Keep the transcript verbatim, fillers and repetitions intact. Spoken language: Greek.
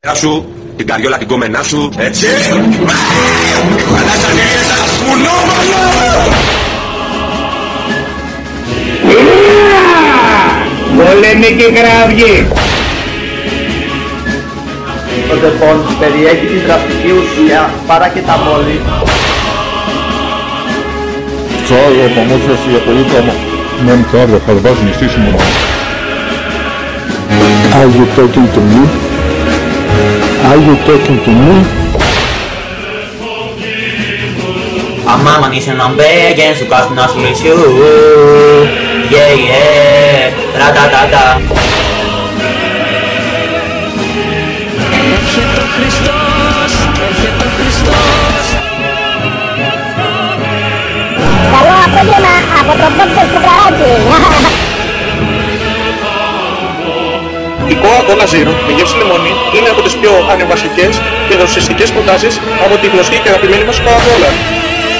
Σου, την καριόλα την κόμενά σου, έτσι. Παλάσανε τα σπουλόβαλα! Πολεμική κραυγή. Το τεφόν περιέχει τη δραστική ουσία παρακεταμόλη. Царь помочься себе по-литому. Нам царь, хазбаш не стисимо. Are you talking to me? Are you talking to me? A mama needs and I'm begging, so got not to miss you. Yeah, yeah, da da da da. Έρχεται ο Χριστός, έρχεται ο Χριστός. Καλό απόγευμα από το Δόκτωρ Κουκαράκη. Η Coca-Cola Zero με γεύση λεμόνι είναι από τις πιο ανεβασικές και δοσιστικές προτάσεις από τη γνωστή και αγαπημένη μας Coca-Cola.